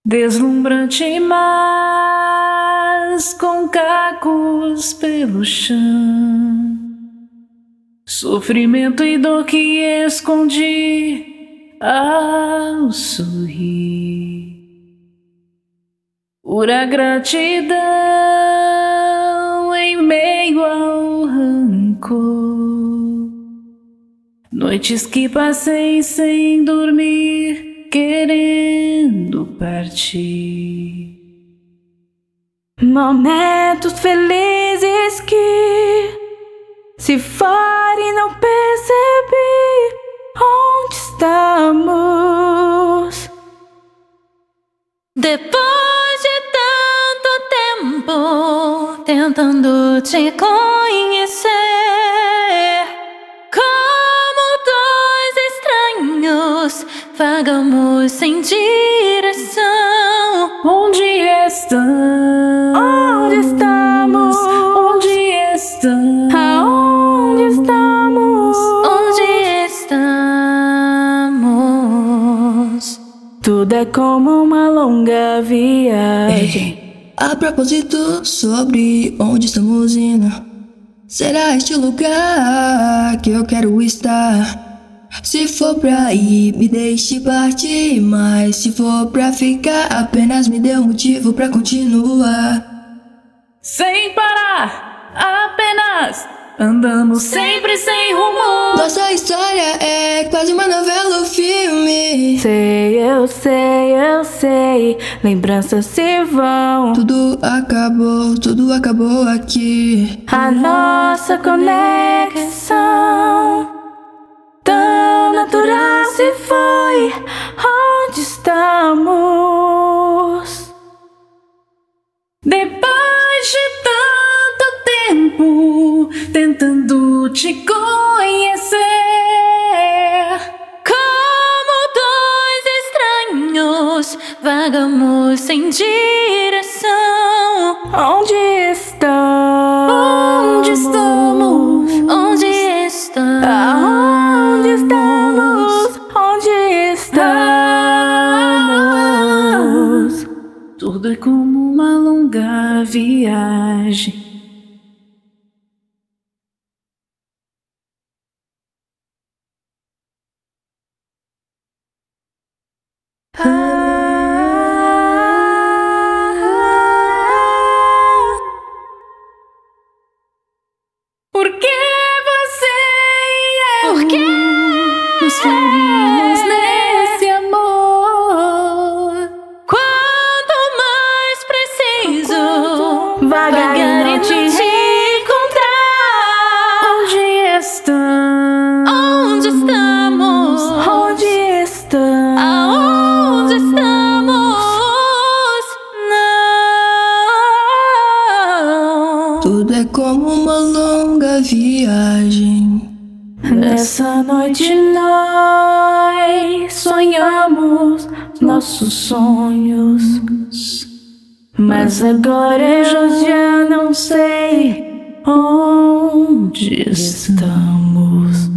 deslumbrante, mas com cacos pelo chão, sofrimento e dor que escondi ao sorrir, pura gratidão em meio ao rancor, noites que passei sem dormir, querendo partir, momentos felizes que se foram e não percebi onde estamos. Depois de tanto tempo tentando te conhecer, como dois estranhos vagamos sem direção. Onde estão? Onde estamos? Onde estão? Aonde estamos? Onde estamos? Tudo é como uma longa viagem. A propósito, sobre onde estamos indo, será este lugar que eu quero estar? Se for pra ir, me deixe partir, mas se for pra ficar, apenas me dê um motivo pra continuar. Sem parar, apenas andamos sempre sem rumo. Nossa história é quase uma novela ou filme. Sei, eu sei, lembranças se vão. Tudo acabou aqui. A nossa conexão tão natural se foi. Onde estamos? Depois de tanto tempo tentando te conhecer, Como dois estranhos vagamos sem direção. Onde estamos? onde estamos? Onde estamos? Aonde estamos? Onde estamos? Tudo é como uma longa viagem. Por que você e eu Por quê? nos ferimos nesse amor? Quanto mais preciso vagar e não te encontrar. Onde estão? Onde estamos? Onde estamos? Aonde estamos? Não. Tudo é como uma longa viagem. Nessa noite nós sonhamos nossos sonhos, mas agora eu já não sei onde estamos.